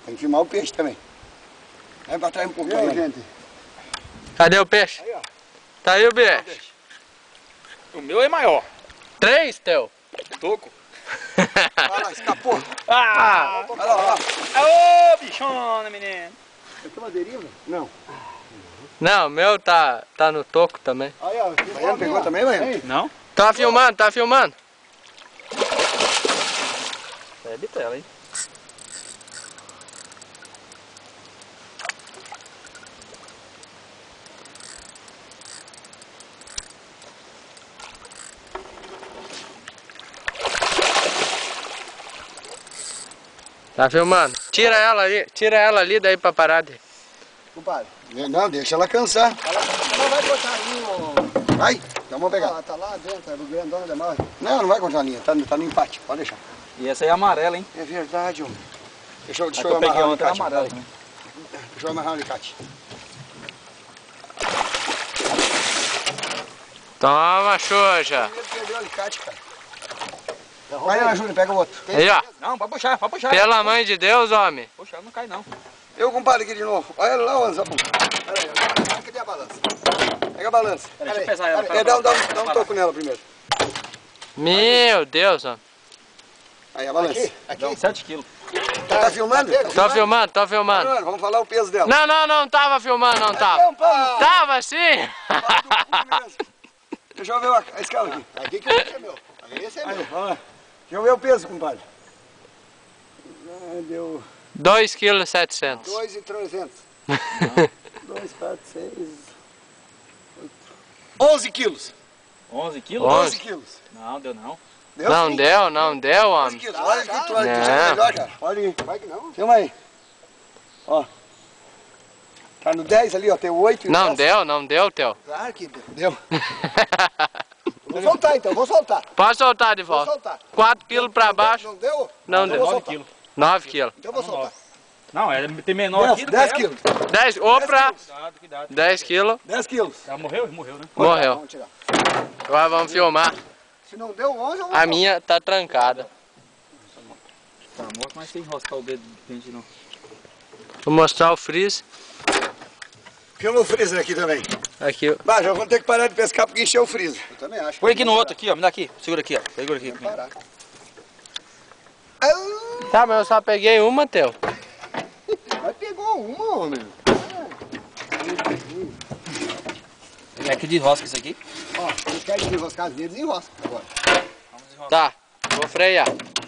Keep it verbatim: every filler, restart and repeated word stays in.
Tem que filmar o peixe também. Vai pra trás um pouco aí, gente. Cadê o peixe? Aí, ó. Tá aí o peixe. O meu é maior. Três, Theo? Toco. Olha lá, escapou. Ah! Olha lá, olha lá. Ô, bichona, menino. Aqui é uma deriva? Não. Não, o meu tá, tá no toco também. Aí, ó. Baiano pegou também, Baiano? Não? Tá filmando, tá filmando. É bitela, hein? Tá filmando. Tira ela ali, tira ela ali daí pra parar de... Compadre. Não, deixa ela cansar. Ela não vai cortar a linha, ó. Vai, então vamos pegar. Ela tá lá dentro, é do grandona demais. Não, não vai cortar a linha, tá, tá no empate, pode deixar. E essa aí é amarela, hein? É verdade, homem. Deixa eu, deixa eu eu peguei amarrar o ontem, era alicate. amarela. Deixa eu amarrar o alicate. Toma, Xuxa. Ele perdeu o alicate, cara. Vai lá, Júnior, pega o outro. Aí, ó. Não, pode puxar, pode puxar. Pela mãe de Deus, homem. Puxa, não cai não. Eu, compadre, aqui de novo. Olha lá, o Anzão. Pera aí, cadê a balança? Pega a balança. Pera aí, deixa eu pesar ela. É, dá, um- dá, um- dá um toco nela primeiro. Meu Deus, homem. Aí, a balança. Aqui, Dá uns sete quilos. Tá, tá filmando? Tô filmando, tô filmando. Mano, vamos falar o peso dela. Não, não, não tava filmando, não É tava. um pau. Tava sim. Pau do cu mesmo. Deixa eu ver a, a escala aqui. Aqui que é meu. Esse é meu. Vamos lá. Deixa eu ver o peso, compadre. Ah, deu dois quilos e setecentos. dois e trezentos. dois, quatro, seis, oito. onze quilos. onze quilos? Onze. onze quilos. Não, deu não. Deu Não sim. deu, não deu, onze homem. quilos. Olha que tu Não. é melhor, cara. Olha aí. Vai que não. Filma aí. Ó. Tá no dez ali, ó. Tem o oito e o Não dez. deu, não deu, Theo. Claro que deu. Deu. Vou soltar então, vou soltar. Pode soltar de Vou volta. soltar. quatro quilos pra baixo. Não deu? Não Então deu. eu vou nove soltar. quilos. nove quilos. Então eu vou soltar. Não, é, tem menor aqui. dez quilos. dez, opa, Cuidado, cuidado. dez quilos. dez quilos. Ela morreu? Morreu, né? Morreu. Vamos tirar. Agora vamos filmar. Se não deu onze, eu vou A minha tá trancada. Tá morto, mas sem enroscar o dedo de pente não. Vou mostrar o freeze. Filma o freezer aqui também. Aqui. Bah, já vou ter que parar de pescar porque encheu o freezer. Eu também acho. Põe aqui no outro, aqui, ó. Me dá aqui. Segura aqui, ó. Segura aqui. Parar. Tá, mas eu só peguei uma, Theo. Mas pegou uma, homem. É que desenrosca isso aqui. Ó, eles querem desenroscar as dedos, desenrosca agora. Vamos desenroscar. Tá, vou frear.